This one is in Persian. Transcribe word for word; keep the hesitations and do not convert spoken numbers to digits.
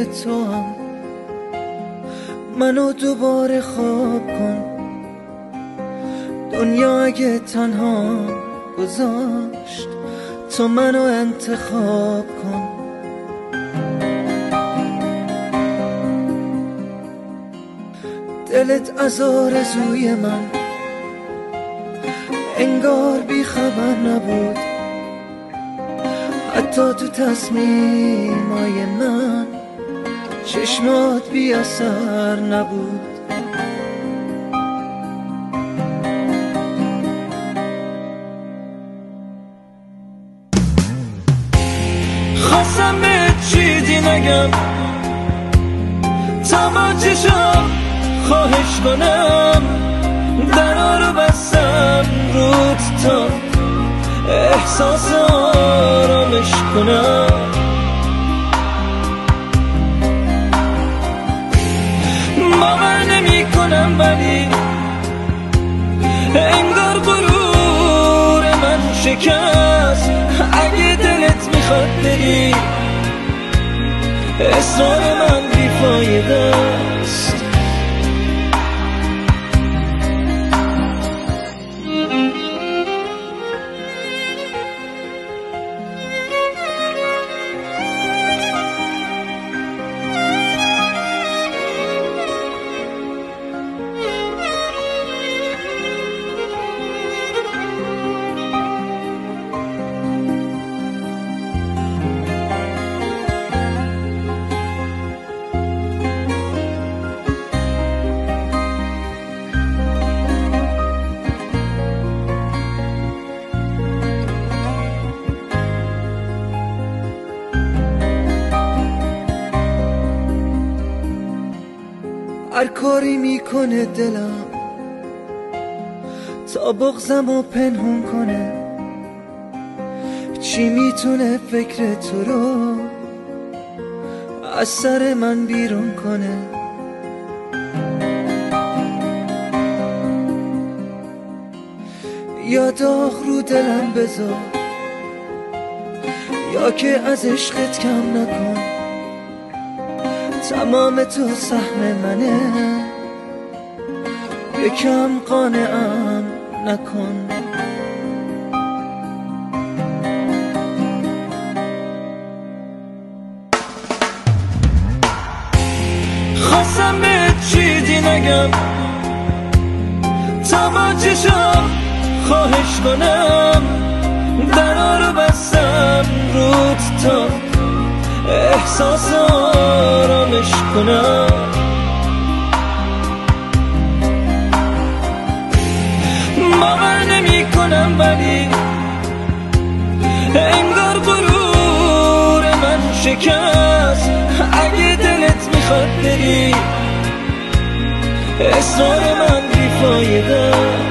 روی تو هم منو دوباره خواب کن. دنیا اگه تنها گذاشت تو منو انتخاب کن. دلت از آرزوی من انگار بی خبر نبود، حتی تو تصمیمای من چشمات بی اثر نبود. خواستم به چیزی نگم تا با چشم خواهش کنم، درا رو بستم رود تا احساس آرامش کنم. باور نمی کنم ولی انگار غرور من شکست. اگه دلت میخواد بری اصرار من بیفایده است. هر کاری میکنه دلم تا بغضمو پنهون کنه، چی میتونه فکر تو رو از سر من بیرون کنه. یا داغ رو دلم بذار یا که از عشقت کم نکن. تمام تو سهم منه یکم قانعم نکن. خواستم به چیزی نگم تا با چشم خواهش کنم، درا رو بستم رود تا احساس آرامش کنم. باور نمی کنم ولی انگار غرور من شکست. اگه دلت میخواد بری اصرار من بیفایده.